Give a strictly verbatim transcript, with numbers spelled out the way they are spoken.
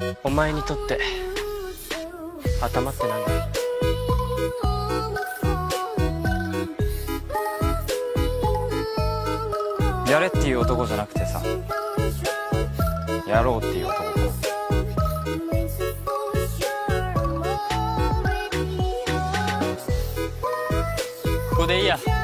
お前にとって頭ってなんだ？ やれっていう男じゃなくてさ、やろうっていう男か。 ここでいいや。